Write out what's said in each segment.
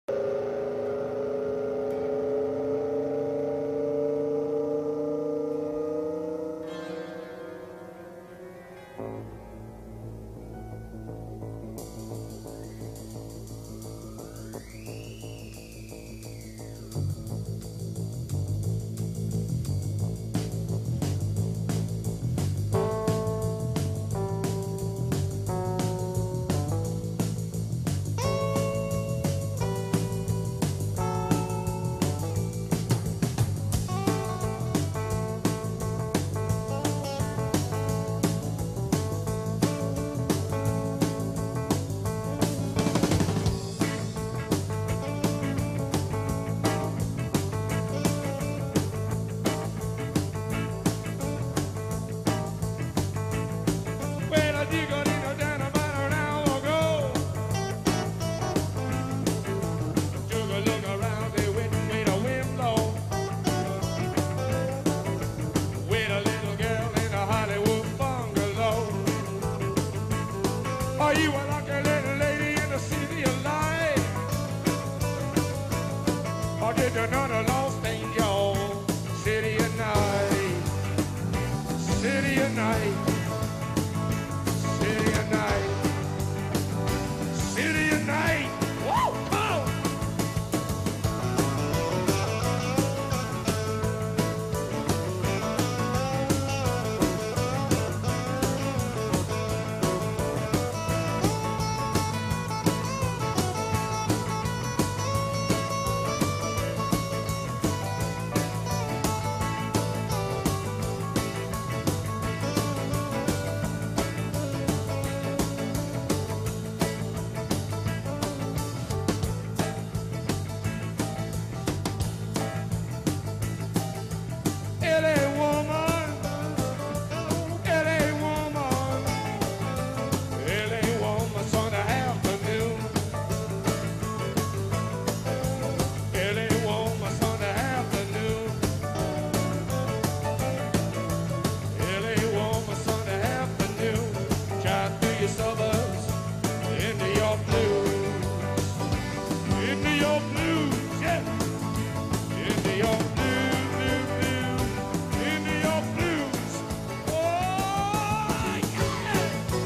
Are you a lucky little lady in the city of light? Or did you know the lost angel? City of night, city of night, city of night, city of night. Woo! Oh! Suburbs into your blues, into your blues, yeah, into your blue, blue, blue, into your blues. Oh, yeah.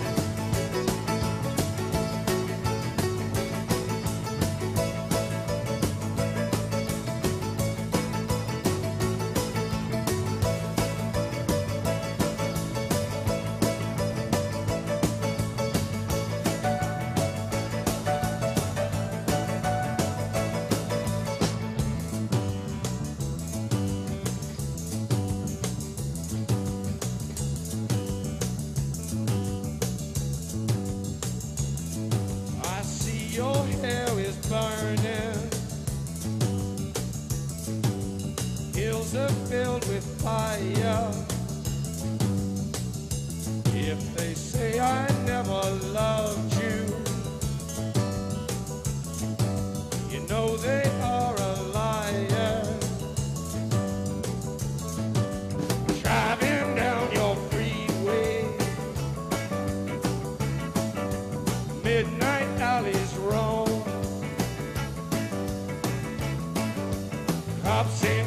Your hair is burning, hills are filled with fire. If they say I never loved you, you know they are a liar. Driving down your freeway, midnight alleys roam, cops say